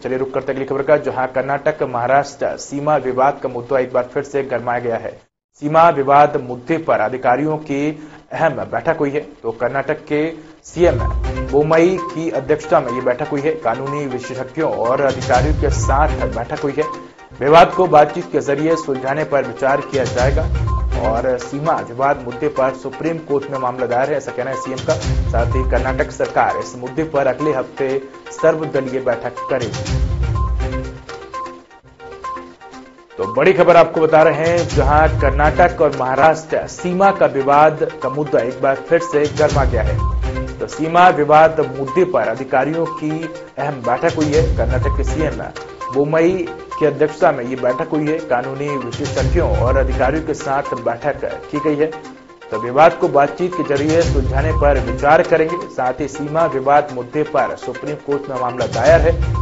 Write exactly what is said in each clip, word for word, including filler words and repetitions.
चलिए रुक करते अगली खबर का, जहां कर्नाटक महाराष्ट्र सीमा विवाद का मुद्दा एक बार फिर से गरमाया गया है। सीमा विवाद मुद्दे पर अधिकारियों की अहम बैठक हुई है। तो कर्नाटक के सीएम बोम्मई की अध्यक्षता में ये बैठक हुई है। कानूनी विशेषज्ञों और अधिकारियों के साथ बैठक हुई है। विवाद को बातचीत के जरिए सुलझाने पर विचार किया जाएगा और सीमा विवाद मुद्दे पर सुप्रीम कोर्ट में मामला दायर है, ऐसा कहना है सीएम का। साथ ही कर्नाटक सरकार इस मुद्दे पर अगले हफ्ते सर्वदलीय बैठक करेगी। तो बड़ी खबर आपको बता रहे हैं, जहां कर्नाटक और महाराष्ट्र सीमा का विवाद का मुद्दा एक बार फिर से गर्मा गया है। तो सीमा विवाद मुद्दे पर अधिकारियों की अहम बैठक हुई है। कर्नाटक के सीएम बोम्मई की अध्यक्षता में ये बैठक हुई है। कानूनी विशेषज्ञों और अधिकारियों के साथ बैठक की गई है। तो विवाद को बातचीत के जरिए सुलझाने पर विचार करेंगे। साथ ही सीमा विवाद मुद्दे पर सुप्रीम कोर्ट में मामला दायर है।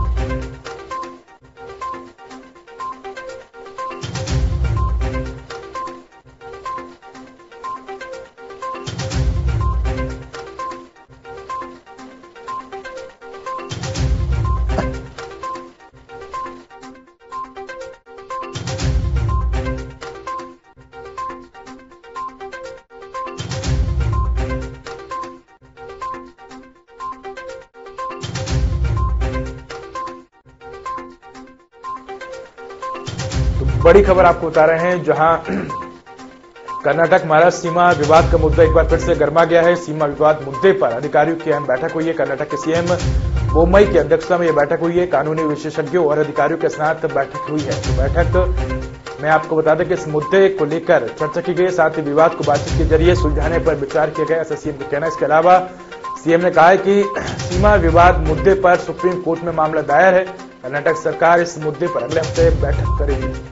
बड़ी खबर आपको बता रहे हैं, जहां कर्नाटक महाराष्ट्र सीमा विवाद का मुद्दा एक बार फिर से गर्मा गया है। सीमा विवाद मुद्दे पर अधिकारियों की अहम बैठक हुई है। कर्नाटक के सीएम बोम्मई की अध्यक्षता में यह बैठक हुई है। कानूनी विशेषज्ञों और अधिकारियों के साथ बैठक हुई है। तो बैठक में आपको बता दें कि इस मुद्दे को लेकर चर्चा की गई। साथ ही विवाद को बातचीत के जरिए सुलझाने पर विचार किया गया, ऐसा सीएम का कहना है। इसके अलावा सीएम ने कहा है कि सीमा विवाद मुद्दे पर सुप्रीम कोर्ट में मामला दायर है। कर्नाटक सरकार इस मुद्दे पर अगले हफ्ते बैठक करेगी।